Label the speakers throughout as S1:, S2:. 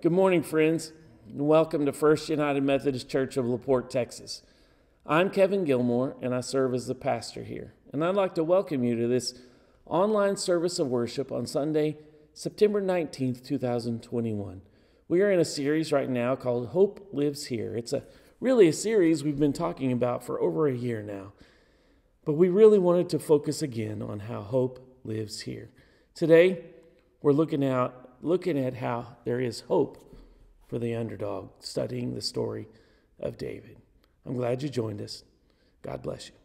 S1: Good morning, friends, and welcome to First United Methodist Church of LaPorte, Texas. I'm Kevin Gilmore, and I serve as the pastor here. And I'd like to welcome you to this online service of worship on Sunday, September 19th, 2021. We are in a series right now called Hope Lives Here. It's really a series we've been talking about for over a year now. But we really wanted to focus again on how hope lives here. Today, we're looking at how there is hope for the underdog, studying the story of David. I'm glad you joined us. God bless you.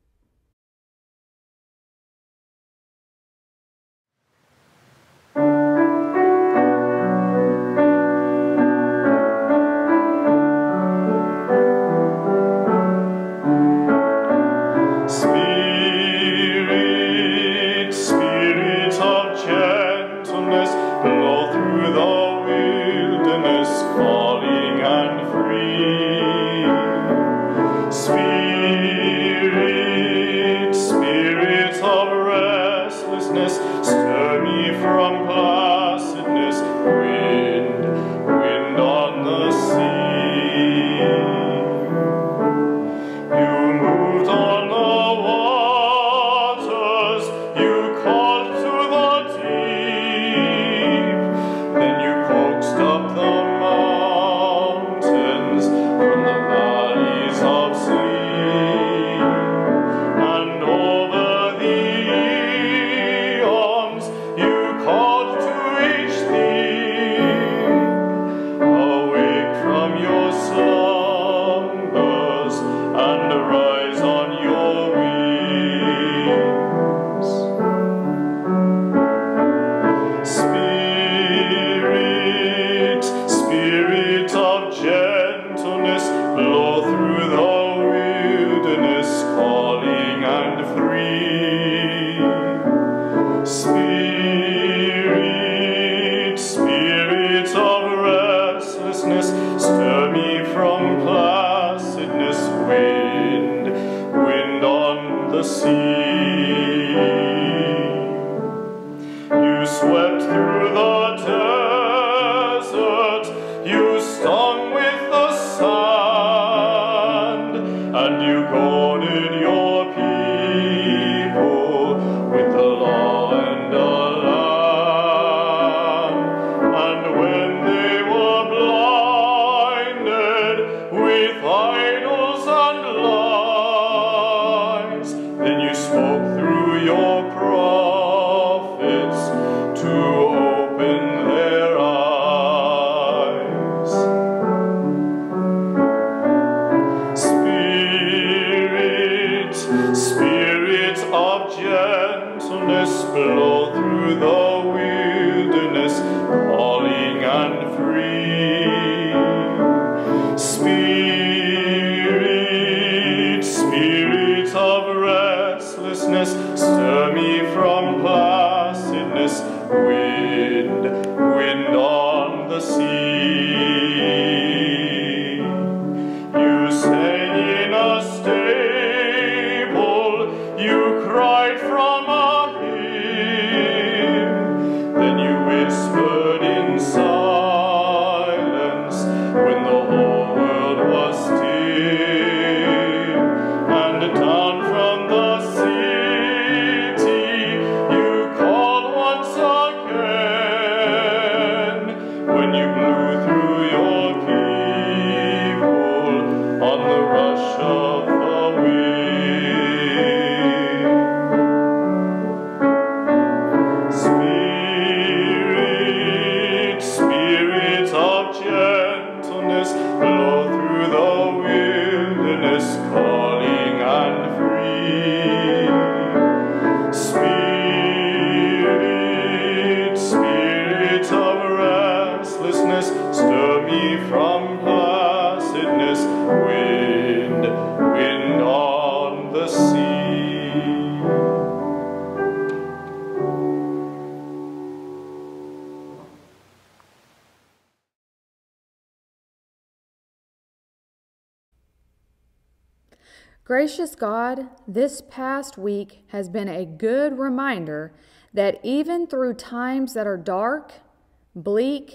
S2: Gracious God, this past week has been a good reminder that even through times that are dark, bleak,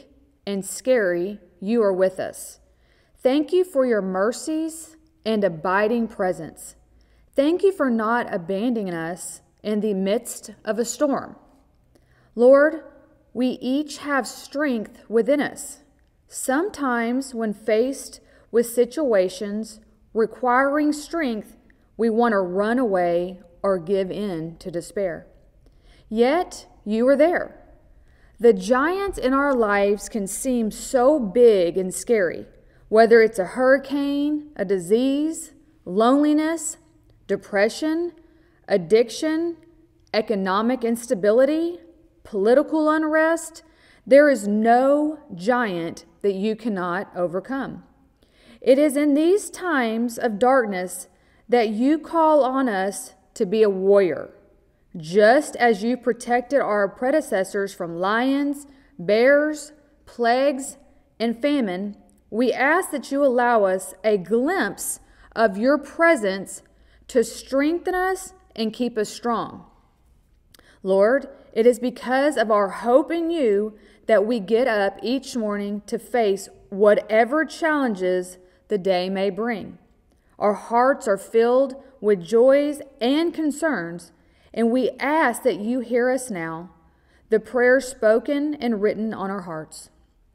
S2: and scary, you are with us. Thank you for your mercies and abiding presence. Thank you for not abandoning us in the midst of a storm. Lord, we each have strength within us. Sometimes when faced with situations requiring strength, we want to run away or give in to despair. Yet, you are there. The giants in our lives can seem so big and scary, whether it's a hurricane, a disease, loneliness, depression, addiction, economic instability, political unrest. There is no giant that you cannot overcome. It is in these times of darkness that you call on us to be a warrior. Just as you protected our predecessors from lions, bears, plagues, and famine, we ask that you allow us a glimpse of your presence to strengthen us and keep us strong. Lord, it is because of our hope in you that we get up each morning to face whatever challenges the day may bring. Our hearts are filled with joys and concerns, and we ask that you hear us now, the prayers spoken and written on our hearts.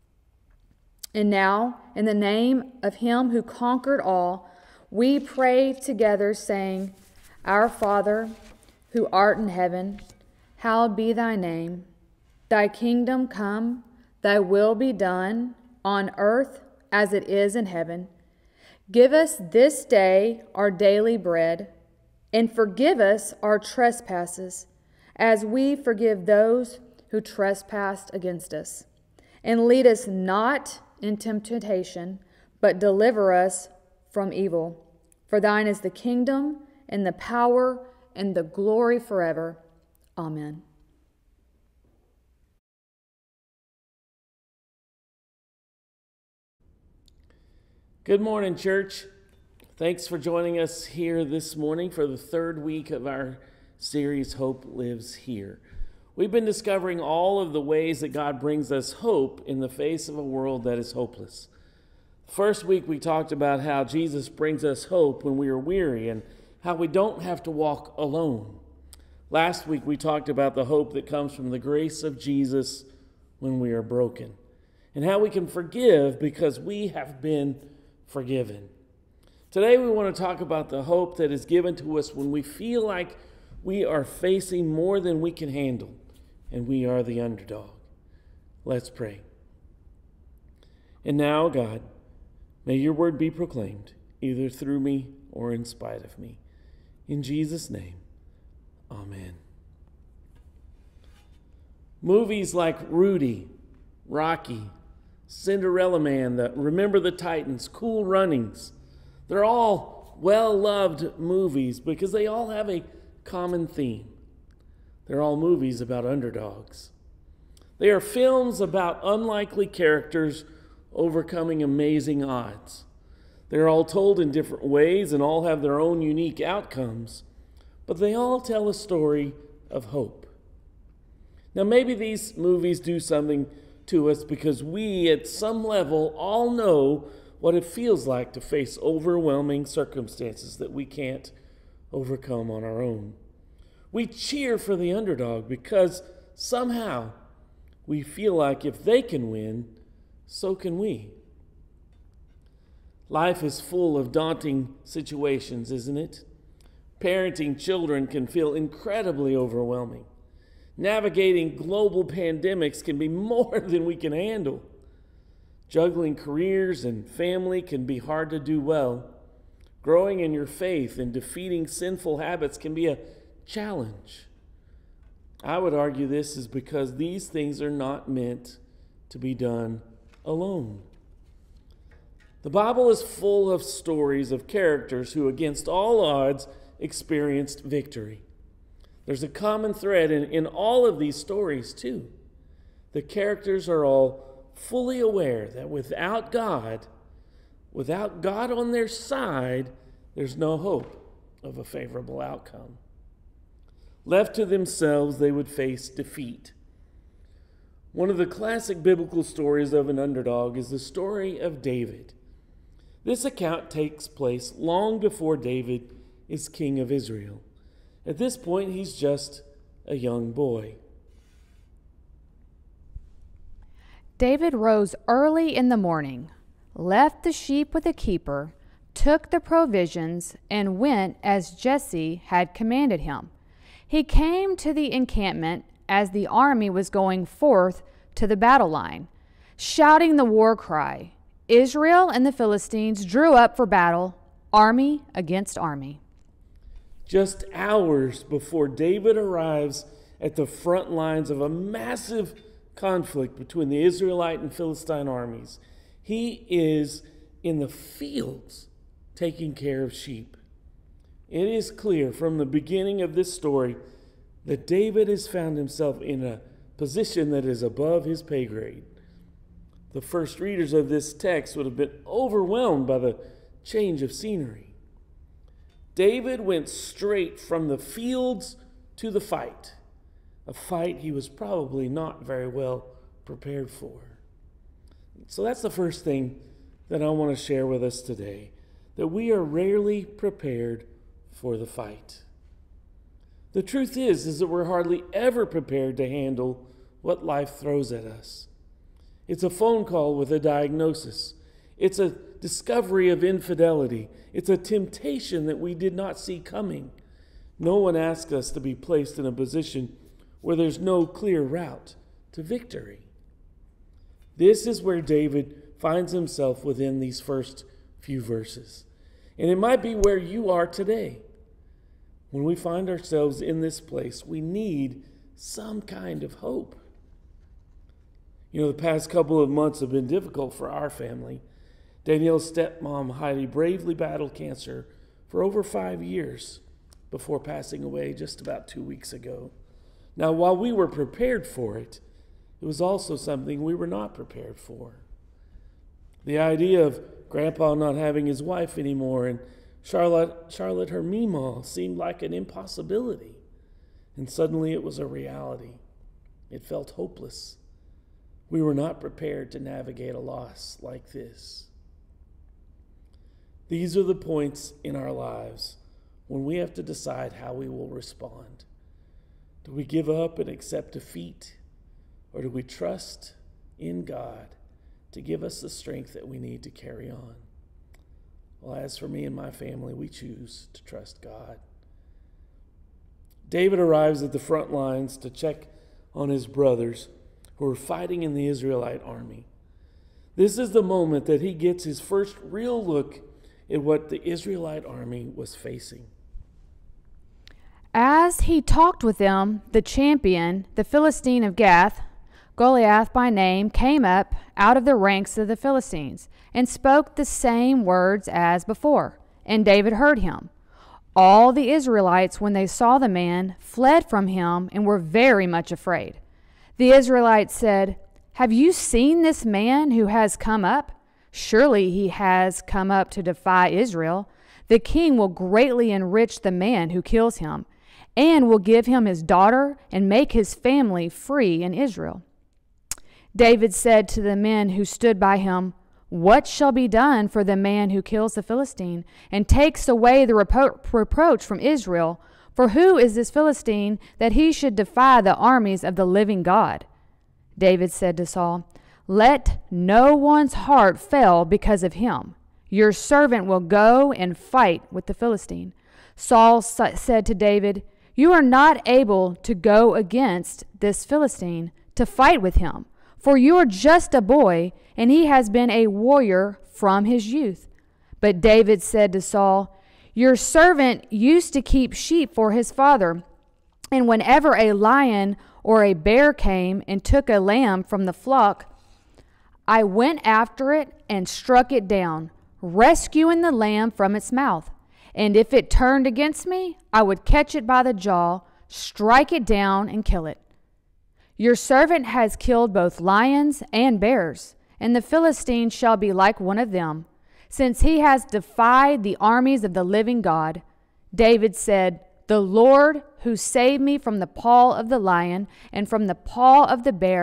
S2: And now, in the name of him who conquered all, we pray together, saying, Our Father, who art in heaven, hallowed be thy name. Thy kingdom come, thy will be done, on earth as it is in heaven. Give us this day our daily bread, and forgive us our trespasses, as we forgive those who trespass against us. And lead us not into temptation, but deliver us from evil. For thine is the kingdom, and the power, and the glory forever. Amen.
S1: Good morning, church. Thanks for joining us here this morning for the third week of our series, Hope Lives Here. We've been discovering all of the ways that God brings us hope in the face of a world that is hopeless. First week, we talked about how Jesus brings us hope when we are weary and how we don't have to walk alone. Last week, we talked about the hope that comes from the grace of Jesus when we are broken and how we can forgive because we have been forgiven. Today, we want to talk about the hope that is given to us when we feel like we are facing more than we can handle and we are the underdog. Let's pray. And now, God, may your word be proclaimed, either through me or in spite of me. In Jesus' name, amen. Movies like Rudy, Rocky, Cinderella Man, Remember the Titans, Cool Runnings, they're all well-loved movies because they all have a common theme. They're all movies about underdogs. They are films about unlikely characters overcoming amazing odds. They're all told in different ways and all have their own unique outcomes, but they all tell a story of hope. Now, maybe these movies do something to us because we, at some level, all know what it feels like to face overwhelming circumstances that we can't overcome on our own. We cheer for the underdog because somehow we feel like if they can win, so can we. Life is full of daunting situations, isn't it? Parenting children can feel incredibly overwhelming. Navigating global pandemics can be more than we can handle. Juggling careers and family can be hard to do well. Growing in your faith and defeating sinful habits can be a challenge. I would argue this is because these things are not meant to be done alone. The Bible is full of stories of characters who, against all odds, experienced victory. There's a common thread in all of these stories, too. The characters are all fully aware that without God on their side, there's no hope of a favorable outcome. Left to themselves, they would face defeat. One of the classic biblical stories of an underdog is the story of David. This account takes place long before David is king of Israel. At this point, he's just a young boy.
S2: David rose early in the morning, left the sheep with a keeper, took the provisions, and went as Jesse had commanded him. He came to the encampment as the army was going forth to the battle line, shouting the war cry. Israel and the Philistines drew up for battle, army against army.
S1: Just hours before David arrives at the front lines of a massive conflict between the Israelite and Philistine armies, he is in the fields taking care of sheep. It is clear from the beginning of this story that David has found himself in a position that is above his pay grade. The first readers of this text would have been overwhelmed by the change of scenery. David went straight from the fields to the fight, a fight he was probably not very well prepared for. So that's the first thing that I want to share with us today, that we are rarely prepared for the fight. The truth is that we're hardly ever prepared to handle what life throws at us. It's a phone call with a diagnosis. It's a discovery of infidelity. It's a temptation that we did not see coming. No one asks us to be placed in a position where there's no clear route to victory. This is where David finds himself within these first few verses. And it might be where you are today. When we find ourselves in this place, we need some kind of hope. You know, the past couple of months have been difficult for our family. Danielle's stepmom, Heidi, bravely battled cancer for over 5 years before passing away just about 2 weeks ago. Now, while we were prepared for it, it was also something we were not prepared for. The idea of Grandpa not having his wife anymore and Charlotte, her meemaw, seemed like an impossibility. And suddenly it was a reality. It felt hopeless. We were not prepared to navigate a loss like this. These are the points in our lives when we have to decide how we will respond. Do we give up and accept defeat? Or do we trust in God to give us the strength that we need to carry on? Well, as for me and my family, we choose to trust God. David arrives at the front lines to check on his brothers who are fighting in the Israelite army. This is the moment that he gets his first real look at what the Israelite army was facing.
S2: As he talked with them, the champion, the Philistine of Gath, Goliath by name, came up out of the ranks of the Philistines and spoke the same words as before, and David heard him. All the Israelites, when they saw the man, fled from him and were very much afraid. The Israelites said, "Have you seen this man who has come up? Surely he has come up to defy Israel. The king will greatly enrich the man who kills him, and will give him his daughter and make his family free in Israel." David said to the men who stood by him, "What shall be done for the man who kills the Philistine and takes away the reproach from Israel? For who is this Philistine that he should defy the armies of the living God?" David said to Saul, "Let no one's heart fail because of him. Your servant will go and fight with the Philistine." Saul said to David, "You are not able to go against this Philistine to fight with him, for you are just a boy, and he has been a warrior from his youth." But David said to Saul, "Your servant used to keep sheep for his father, and whenever a lion or a bear came and took a lamb from the flock, I went after it and struck it down, rescuing the lamb from its mouth. And if it turned against me, I would catch it by the jaw, strike it down, and kill it. Your servant has killed both lions and bears, and the Philistine shall be like one of them, since he has defied the armies of the living God." David said, "The Lord who saved me from the paw of the lion and from the paw of the bear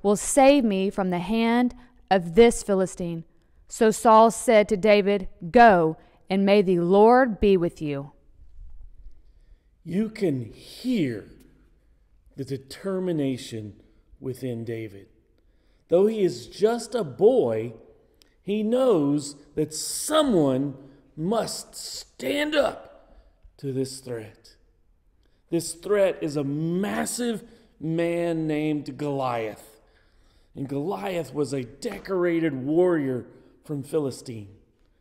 S2: will save me from the hand of this Philistine." So Saul said to David, "Go, and may the Lord be with you."
S1: You can hear the determination within David. Though he is just a boy, he knows that someone must stand up to this threat. This threat is a massive man named Goliath. And Goliath was a decorated warrior from Philistine.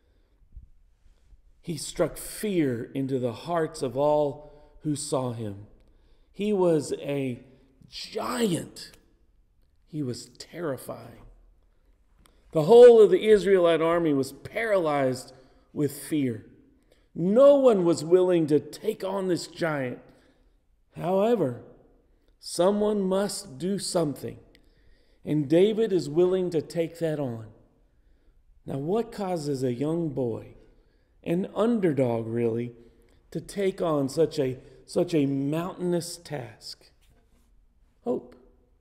S1: He struck fear into the hearts of all who saw him. He was a giant. He was terrifying. The whole of the Israelite army was paralyzed with fear. No one was willing to take on this giant. However, someone must do something, and David is willing to take that on. Now, what causes a young boy, an underdog really, to take on such a mountainous task? Hope.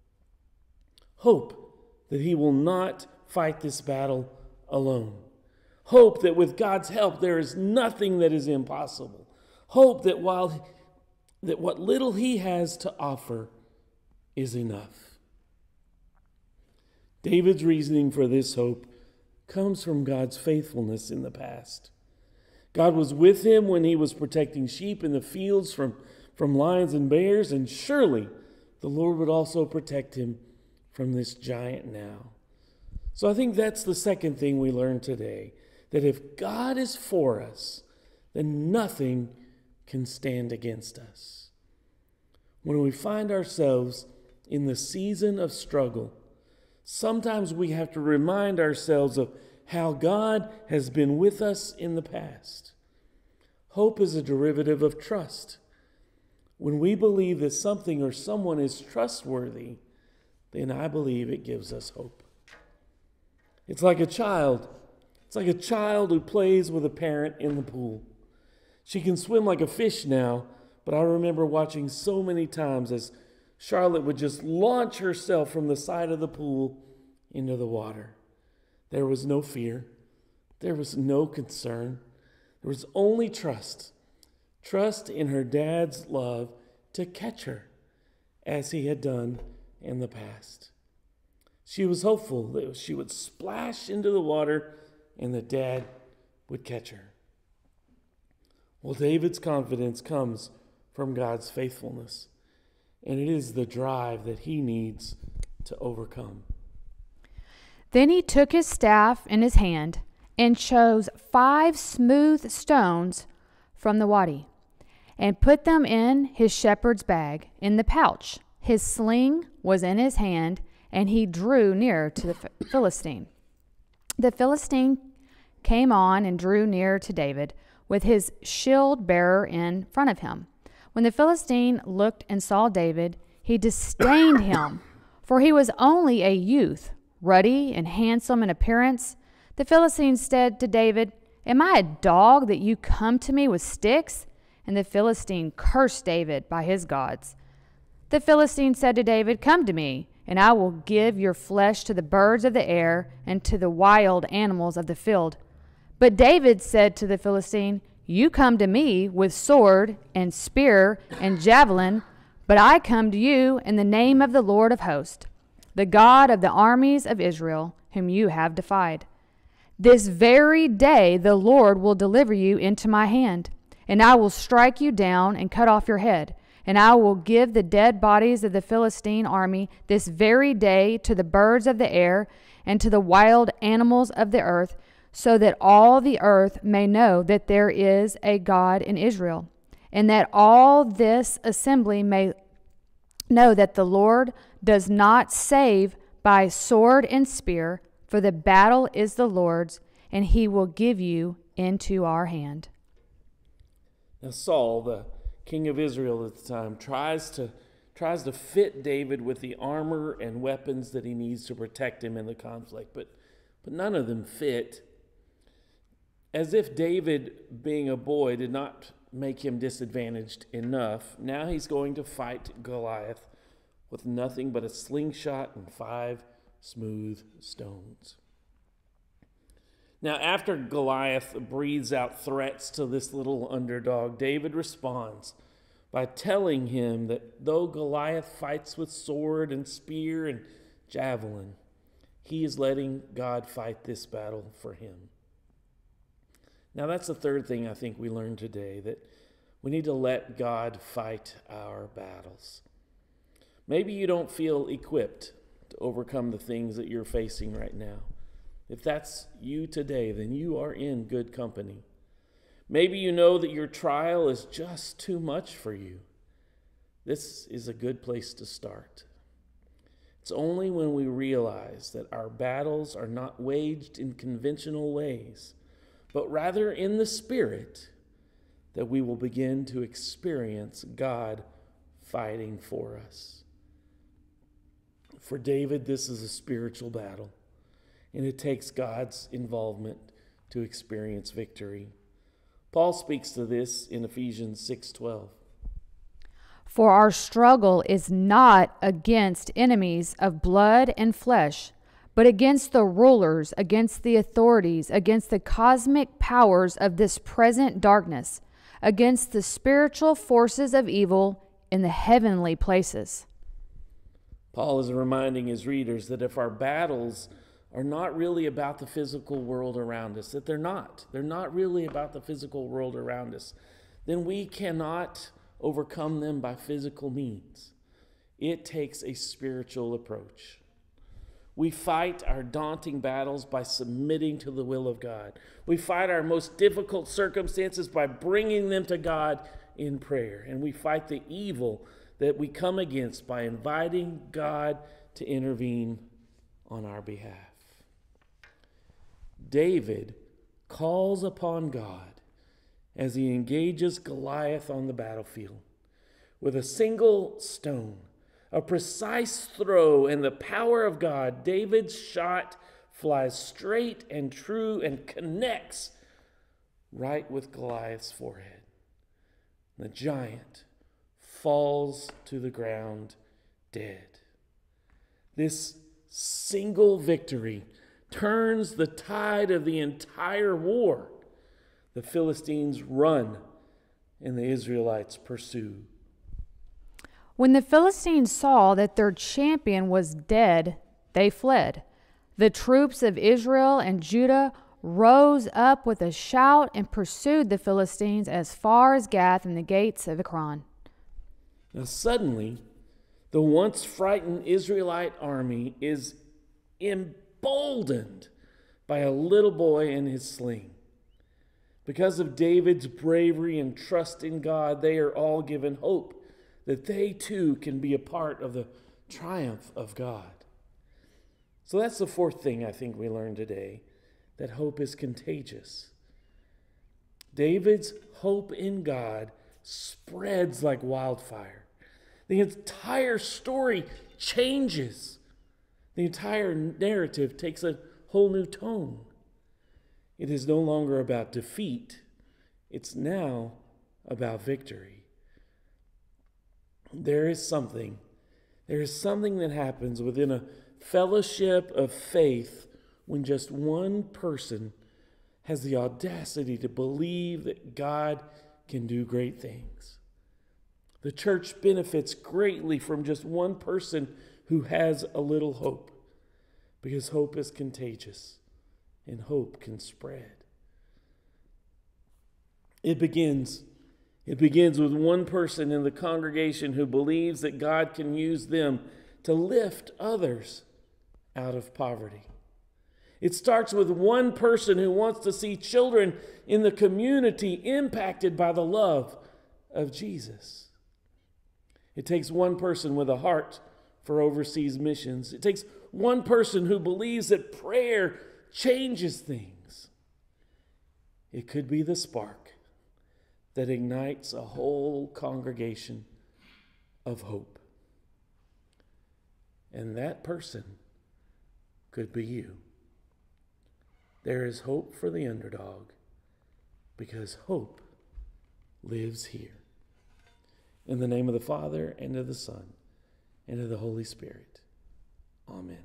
S1: Hope that he will not fight this battle alone. Hope that with God's help there is nothing that is impossible. Hope that what little he has to offer is enough. David's reasoning for this hope comes from God's faithfulness in the past. God was with him when he was protecting sheep in the fields from lions and bears, and surely the Lord would also protect him from this giant now. So I think that's the second thing we learn today, that if God is for us, then nothing can stand against us. When we find ourselves in the season of struggle, sometimes we have to remind ourselves of how God has been with us in the past. Hope is a derivative of trust. When we believe that something or someone is trustworthy, then I believe it gives us hope. It's like a child. It's like a child who plays with a parent in the pool. She can swim like a fish now, but I remember watching so many times as Charlotte would just launch herself from the side of the pool into the water. There was no fear. There was no concern. There was only trust. Trust in her dad's love to catch her, as he had done in the past. She was hopeful that she would splash into the water and that Dad would catch her. Well, David's confidence comes from God's faithfulness, and it is the drive that he needs to overcome.
S2: Then he took his staff in his hand and chose 5 smooth stones from the wadi and put them in his shepherd's bag in the pouch. His sling was in his hand, and he drew near to the Philistine. The Philistine came on and drew near to David with his shield bearer in front of him. When the Philistine looked and saw David, he disdained him, for he was only a youth, ruddy and handsome in appearance. The Philistine said to David, "Am I a dog that you come to me with sticks?" And the Philistine cursed David by his gods. The Philistine said to David, "Come to me, and I will give your flesh to the birds of the air and to the wild animals of the field." But David said to the Philistine, "You come to me with sword and spear and javelin, but I come to you in the name of the Lord of hosts, the God of the armies of Israel, whom you have defied. This very day the Lord will deliver you into my hand, and I will strike you down and cut off your head. And I will give the dead bodies of the Philistine army this very day to the birds of the air and to the wild animals of the earth, so that all the earth may know that there is a God in Israel, and that all this assembly may know that the Lord does not save by sword and spear, for the battle is the Lord's, and he will give you into our hand."
S1: Now Saul, the king of Israel at the time, tries to fit David with the armor and weapons that he needs to protect him in the conflict, but none of them fit. As if David, being a boy, did not make him disadvantaged enough, now he's going to fight Goliath with nothing but a slingshot and 5 smooth stones. Now, after Goliath breathes out threats to this little underdog, David responds by telling him that though Goliath fights with sword and spear and javelin, he is letting God fight this battle for him. Now, that's the third thing I think we learned today, that we need to let God fight our battles. Maybe you don't feel equipped to overcome the things that you're facing right now. If that's you today, then you are in good company. Maybe you know that your trial is just too much for you. This is a good place to start. It's only when we realize that our battles are not waged in conventional ways, but rather in the Spirit, that we will begin to experience God fighting for us. For David, this is a spiritual battle, and it takes God's involvement to experience victory. Paul speaks to this in Ephesians 6:12.
S2: For our struggle is not against enemies of blood and flesh, but against the rulers, against the authorities, against the cosmic powers of this present darkness, against the spiritual forces of evil in the heavenly places.
S1: Paul is reminding his readers that if our battles are not really about the physical world around us, that they're not really about the physical world around us, then we cannot overcome them by physical means. It takes a spiritual approach. We fight our daunting battles by submitting to the will of God. We fight our most difficult circumstances by bringing them to God in prayer. And we fight the evil that we come against by inviting God to intervene on our behalf. David calls upon God as he engages Goliath on the battlefield. With a single stone, a precise throw, and the power of God, David's shot flies straight and true and connects right with Goliath's forehead. The giant falls to the ground dead. This single victory turns the tide of the entire war. The Philistines run and the Israelites pursue.
S2: When the Philistines saw that their champion was dead, they fled. The troops of Israel and Judah rose up with a shout and pursued the Philistines as far as Gath and the gates of Ekron.
S1: Now suddenly, the once frightened Israelite army is emboldened by a little boy and his sling. Because of David's bravery and trust in God, they are all given hope that they too can be a part of the triumph of God. So that's the fourth thing I think we learned today, that hope is contagious. David's hope in God spreads like wildfire. The entire story changes. The entire narrative takes a whole new tone. It is no longer about defeat. It's now about victory. There is something that happens within a fellowship of faith when just one person has the audacity to believe that God can do great things. The church benefits greatly from just one person who has a little hope, because hope is contagious and hope can spread. It begins with one person in the congregation who believes that God can use them to lift others out of poverty. It starts with one person who wants to see children in the community impacted by the love of Jesus. It takes one person with a heart for overseas missions. It takes one person who believes that prayer changes things. It could be the spark that ignites a whole congregation of hope. And that person could be you. There is hope for the underdog because hope lives here. In the name of the Father, and of the Son, and of the Holy Spirit. Amen.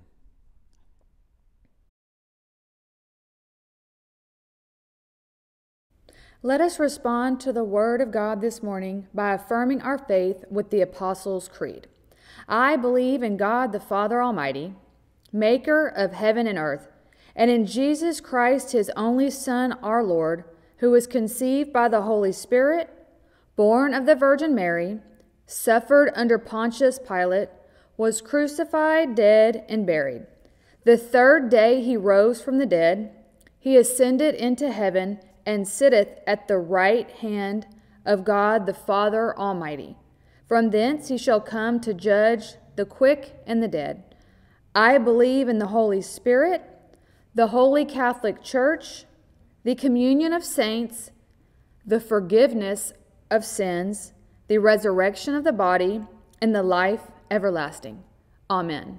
S2: Let us respond to the Word of God this morning by affirming our faith with the Apostles' Creed. I believe in God the Father Almighty, maker of heaven and earth, and in Jesus Christ, his only Son, our Lord, who was conceived by the Holy Spirit, born of the Virgin Mary, suffered under Pontius Pilate, was crucified, dead, and buried. The third day he rose from the dead. He ascended into heaven and sitteth at the right hand of God the Father Almighty. From thence he shall come to judge the quick and the dead. I believe in the Holy Spirit, the Holy Catholic Church, the communion of saints, the forgiveness of sins, the resurrection of the body, and the life everlasting. Amen.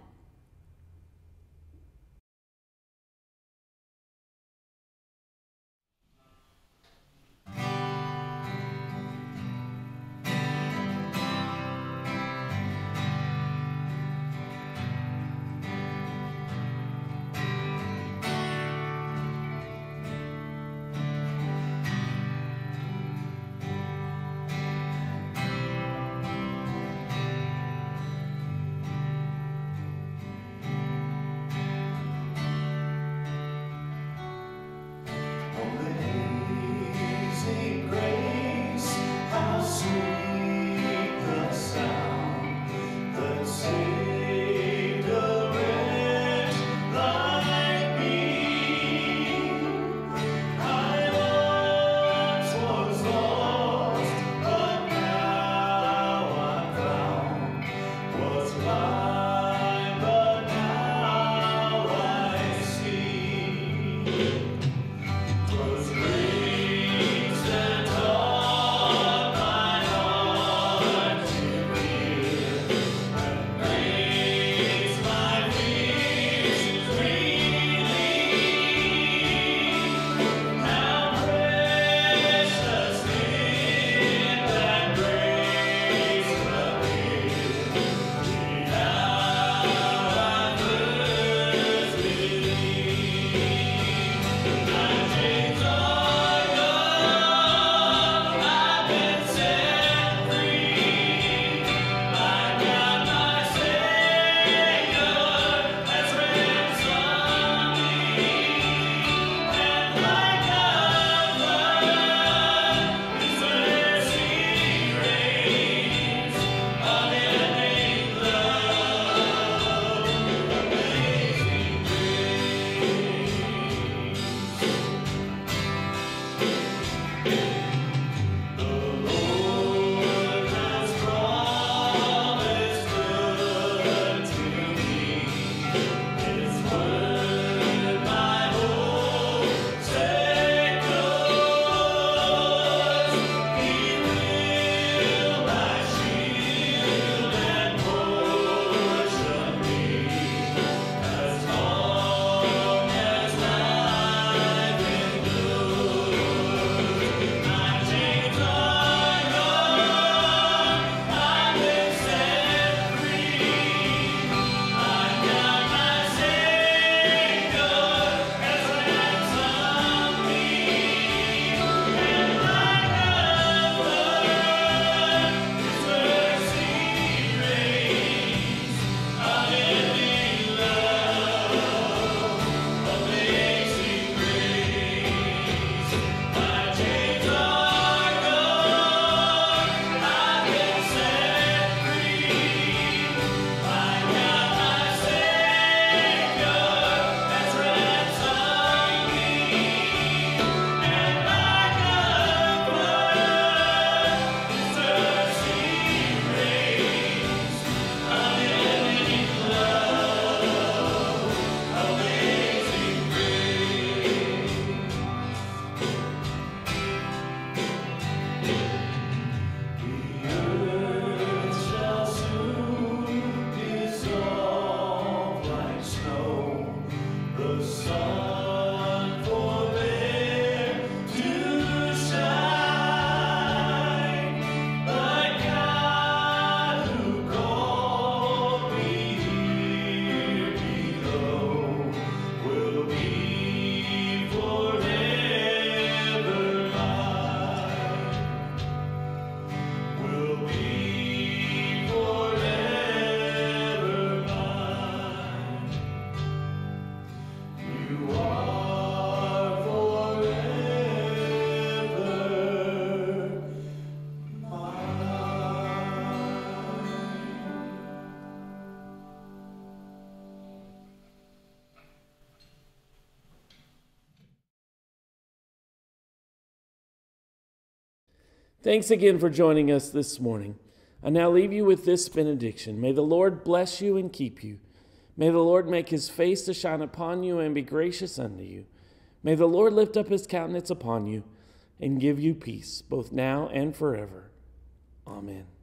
S1: Thanks again for joining us this morning. I now leave you with this benediction. May the Lord bless you and keep you. May the Lord make his face to shine upon you and be gracious unto you. May the Lord lift up his countenance upon you and give you peace, both now and forever. Amen.